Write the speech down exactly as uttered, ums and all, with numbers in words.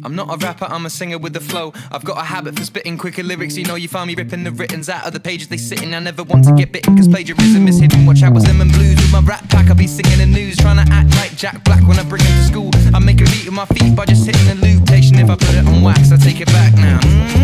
I'm not a rapper, I'm a singer with the flow. I've got a habit for spitting quicker lyrics. You know you find me ripping the writtens out of the pages they sit in. I never want to get bitten cause plagiarism is hidden. Watch out, was lemon blues with my rap pack. I'll be singing the news, trying to act like Jack Black when I bring him to school. I make a beat with my feet by just hitting the loop. Patient if I put it on wax, I take it back now. Mm-hmm.